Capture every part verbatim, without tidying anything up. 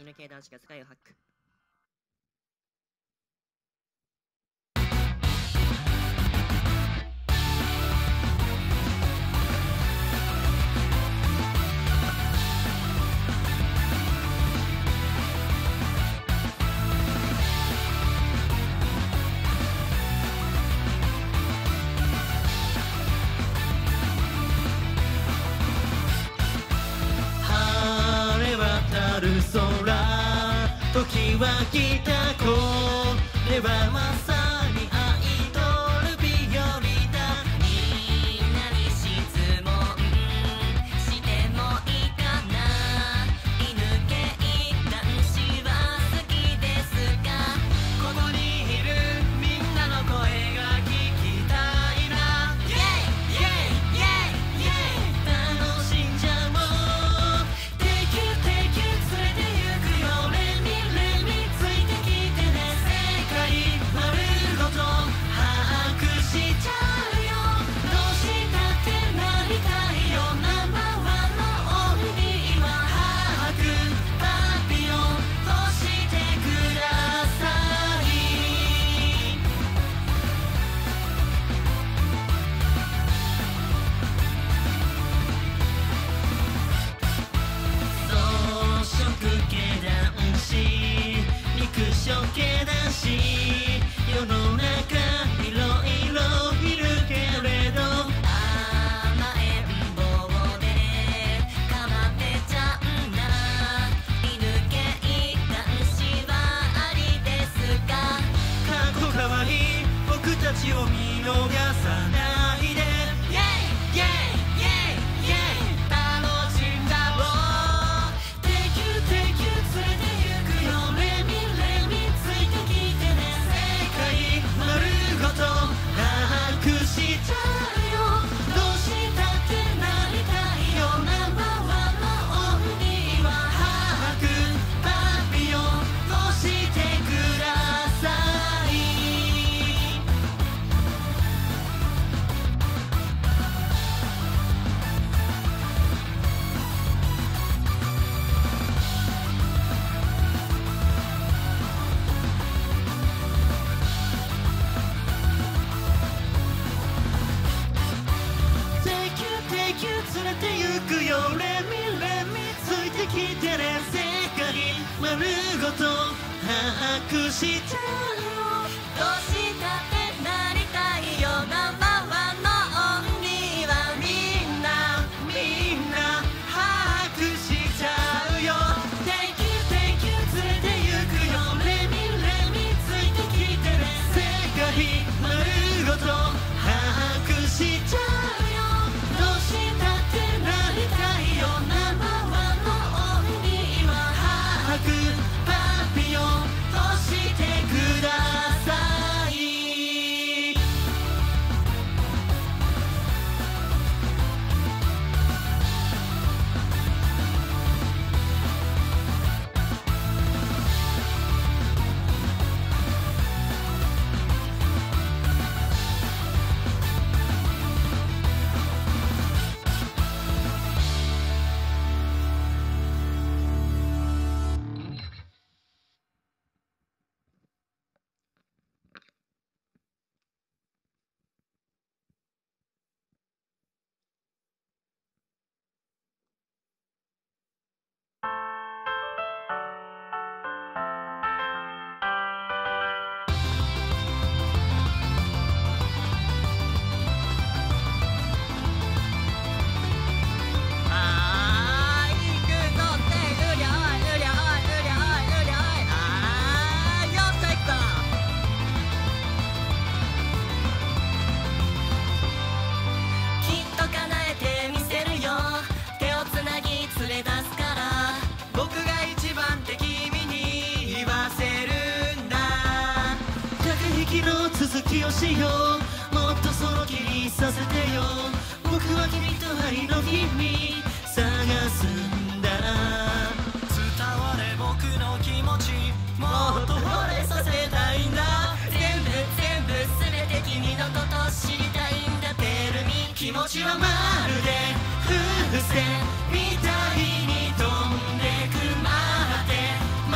ぬ系男子が世界をハック。 時は来た、これはまさにアイドル日和だ。 みんなに質問してもいいかな。犬系男子は好きですか。 ここにいるみんなの声が聞きたいな。 イェイイェイイェイイェイ楽しんじゃおう。テキュテキュ連れて行くよ。レミレミついてきてね。世界丸ごと把握しちゃうよ。どうしたってなりたいよ。ナンバーワンのオンリーは把握パピヨンとしてください。草食系男子、肉食系男子、世の中いろいろいるけれど、 甘えん坊でかまってちゃうんだ。犬系男子はありですか。 かっこかわいい僕たちを見逃さないで。 イェイイェイイェイイェイ楽しんだろう。テキュテキュ連れて行くよ。レミレミついてきてね。世界丸ごと把握しちゃうよ。どうしたってなりたいよ。ナンバーワンのオンリーは把握パピヨンとしてください。テキュテキュ連れて行くよ。レミレミついてきてね。世界丸ごと把握しちゃうよ。 どうしたってなりたいよ。ナンバーワンのオンリーはみんなみんな把握しちゃうよ。テキュテキュ連れて行くよ。レミレミついてきてね。世界丸ごと把握しちゃうよ。どうしたってなりたいよ。ナンバーワンのオンリーは把握パピヨンとしてください。 あーいくぞってうりゃおいうりゃおいうりゃおいうりゃおいあーよっしゃいくぞ。きっと叶えてみせるよ。手をつなぎ連れ出すから。 僕が一番って君に言わせるんだ。駆け引きの続きをしよう。もっとその気にさせてよ。僕は君と愛の秘密探すんだ。伝われ僕の気持ち、もっと惚れさせたいんだ。 全部全部全て君のこと知りたいんだ。テルミ気持ちはまるで風船みたいに飛んでく。待って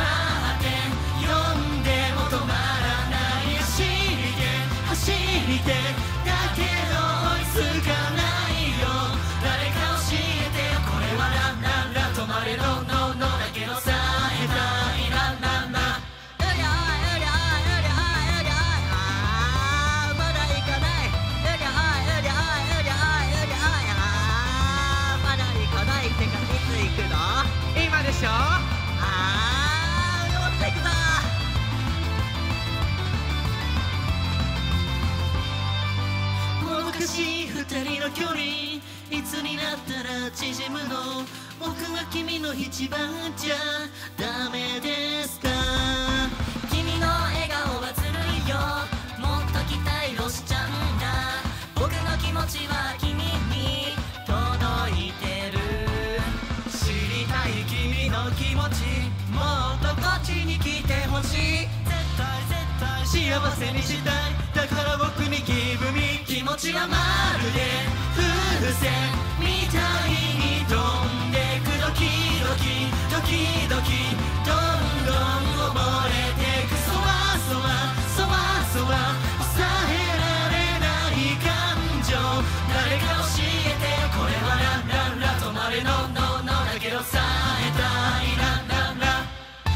君の一番じゃダメですか。 君の笑顔はずるいよ、もっと期待をしちゃうんだ。僕の気持ちは君に届いてる。 知りたい君の気持ち、もっとこっちに来てほしい。絶対絶対幸せにしたい。だから僕にギブミ。気持ちはまるで風船みたいに飛んでく。ドキドキドキドキどんどん溺れてく。そわそわそわそわ抑えられない感情。誰か教えてよ、これはランランラ止まれのののだけどさえたいランランラ。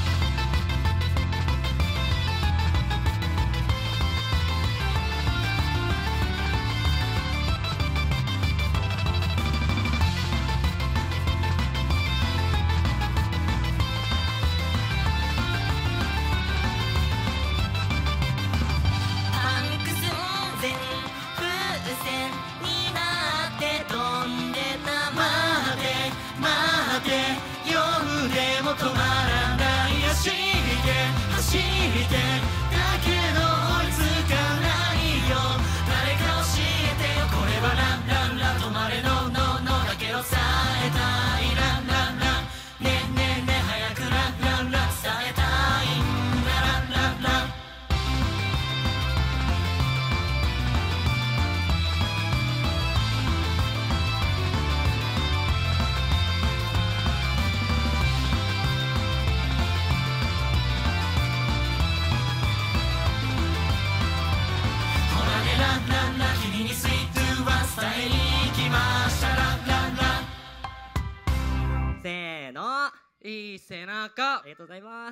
止まらない。走って走ってだけど追いつかないよ。誰か教えてよ、これはランランラ止まれのののだけどさえたいランランラ。ねえねえねえ早くランランラ伝えたいんだランランラ。君にスイートは伝えに行きましたランランラン。 せーの、 いい背中。 ありがとうございます。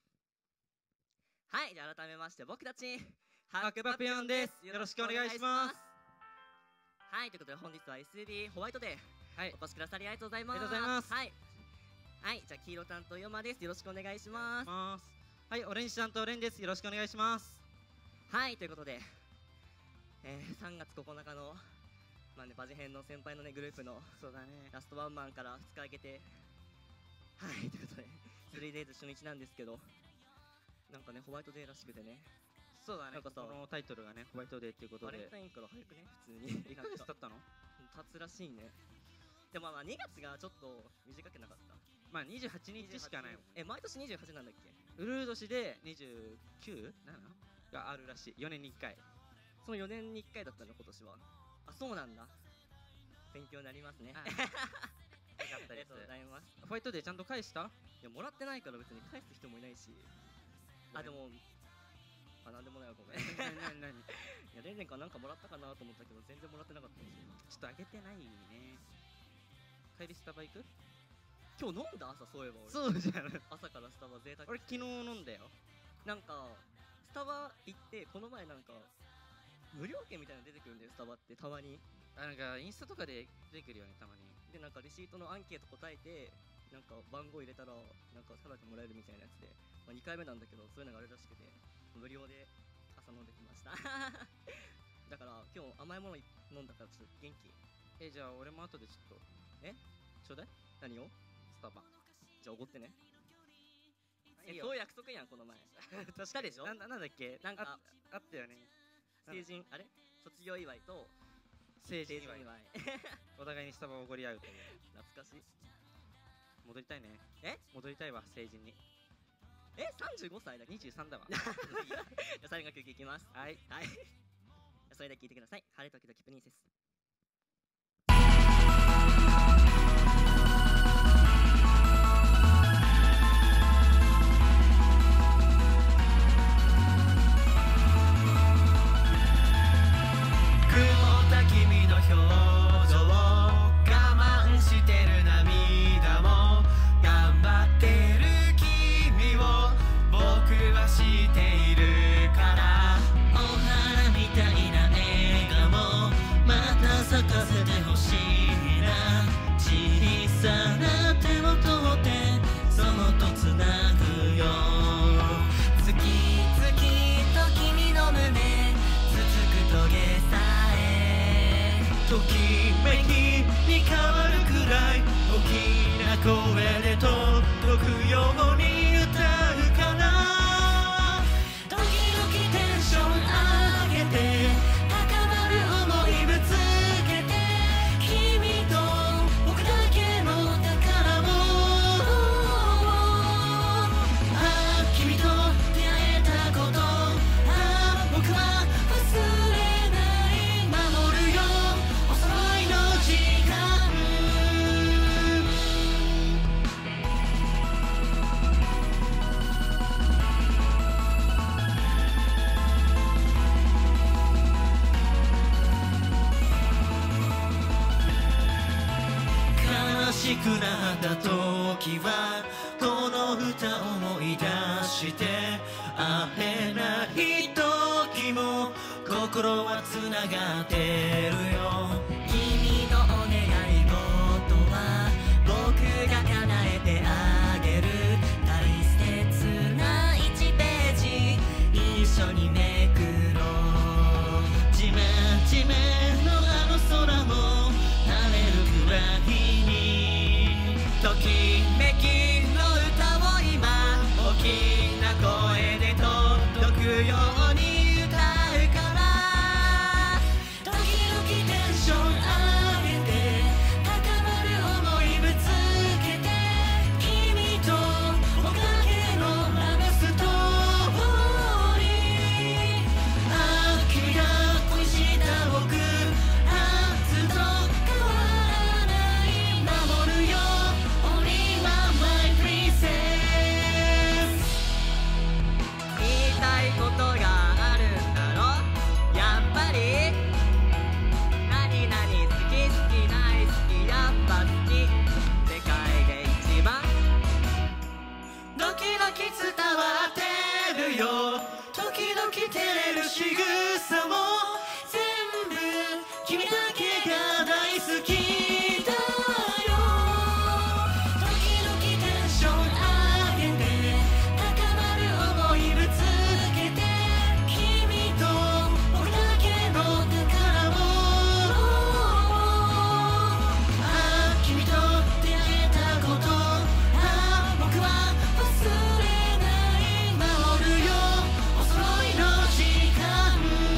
はい、じゃあ改めまして僕たちハクパピヨンです。よろしくお願いします。 はい、ということで本日は エスディー ホワイトデー、はい、お越しくださりありがとうございます。 ありがとうございます。 はい、はい、じゃあ黄色担当ヨマです。よろしくお願いします。 はい、オレンジ担当レンです。よろしくお願いします。 はい、ということで、えー、さんがつここのかの、まあね、バジ編の先輩のねグループのそうだね、 ラストワンマンからふつか空けて、はいということで スリーデイズ 初日なんですけど、なんかねホワイトデーらしくてね。 そうだね、 なんかさこのタイトルがねホワイトデーっていうことで。 バレンタインから早くね普通にいっかげつ経ったの？ 経つらしいね。でもまあにがつがちょっと短くなかった。 まあにじゅうはちにちしかないもん。 え、毎年にじゅうはちなんだっけ？ ウルー年でにじゅうきゅう？なのがあるらしい。よねんにいっかい。 そのよねんにいっかいだったの今年は。あ、そうなんだ。勉強になりますね。 ありがとうございます。 ホワイトデーちゃんと返した？ いや、もらってないから別に返す人もいないし。あ、でもあ、なんでもないわ、ごめん。 なになにいや、レンレンからなんかもらったかなと思ったけど全然もらってなかったし。 ちょっとあげてないね。帰りスタバ行く？ 今日飲んだ朝、そういえば俺。 そうじゃん。 朝からスタバ贅沢。 俺昨日飲んだよ。 なんかスタバ行ってこの前なんか無料券みたいなの出てくるんだよ、スタバってたまに。 あ、なんかインスタとかで出てくるよね、たまに。 で、なんかレシートのアンケート答えてなんか番号入れたらなんかタダでもらえるみたいなやつで、まあ、にかいめなんだけどそういうのがあるらしくて無料で朝飲んできましただから今日甘いもの飲んだからちょっと元気。 え、じゃあ俺も後でちょっとえちょうだい。 何を？ スタバ。 じゃあおごってね。 いいよ。 そういう約束やんこの前したでしょ。 な、なんだっけ、 なんかあ, あったよね。 成人あれ卒業祝いと成人祝い祝いお互いにスタバをおごり合うという。 懐かしい。 戻りたいね。 え戻りたいわ、成人に。 え、さんじゅうごさいだっけ？ にじゅうさんだわじゃあ最後の曲いきます。 はいはいそれでは聴いてください。晴れ時々プリンセス。 曇った君の表情、我慢してる涙も頑張ってる君を僕は知っているから、お花みたいな笑顔また咲かせてほしいな。小さな手を取ってそっとつなぐよ。月々と君の胸つつくトゲさえときめきに変わるくらい大きな声で届くように歌うからドキドキテンション上げて高まる想いぶつけて君と僕だけの宝物ああ君と出会えたことああ僕は忘れない守るよお揃いの時間悲しくなった時はこの歌思い出して会えない時も心はつながってるよ君のお願い事は僕が叶えてあげる大切ないちページ一緒にめくろうじめじめのあの空も晴れるくらいにときめきの歌を今大きな声で届くように歌うからドキドキテンション上げて高まる想いぶつけて君と僕だけのラブストーリーああ君が恋した僕ああずっと変わらない守るよ Only one my princess 言いたいことがあるんだろやっぱり何々好き好き大好きやっぱ好き世界で一番ドキドキ伝わってるよ時々照れる仕草も全部君だけが大好きだよドキドキテンション上げて高まる想いぶつけて君と僕だけの宝物ああ君と出会えたことああ僕は忘れない守るよお揃いの時間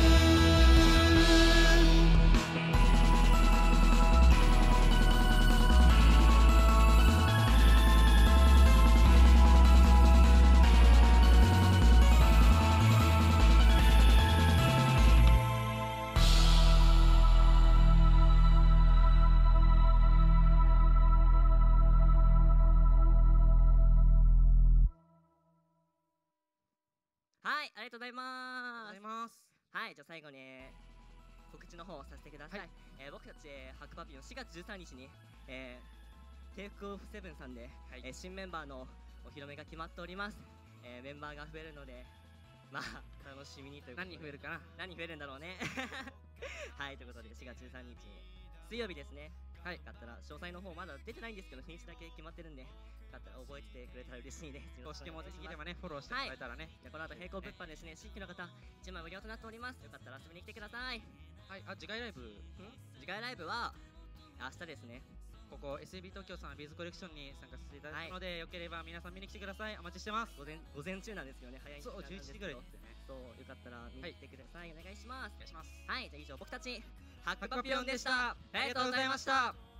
はい、ありがとうございあますりがとうございます。 はい、じゃあ最後に告知の方をさせてください、 はいえー僕たちハクパピヨンしがつじゅうさんにちに、えー、テイクオフセブンさんで、 はいえー新メンバーのお披露目が決まっております、えーメンバーが増えるのでまあ楽しみにということで何人増えるかな。 何増えるんだろうねはいということでしがつじゅうさんにち水曜日ですねはいよかったら詳細の方まだ出てないんですけど日にちだけ決まってるんでよかったら覚えててくれたら嬉しいです公式もできればねね、フォローしてもらえたらね。 この後並行物販ですね新規の方いちまい無料となっておりますよかったら遊びに来てくださいはい、あ、次回ライブ、 次回ライブは明日ですねここ エスエービー 東京さんビーズコレクションに参加させていただくので、よければ皆さん見に来てください。お待ちしてます。 午前午前中なんですよね早いそう、 時間なんですけどじゅういちじぐらいですね。 そうよかったら見に来てください、お願いしますお願いします。 はいじゃあ以上僕たちハッハッククパピパピヨンでし。 ヨンでしたたありがとうございました。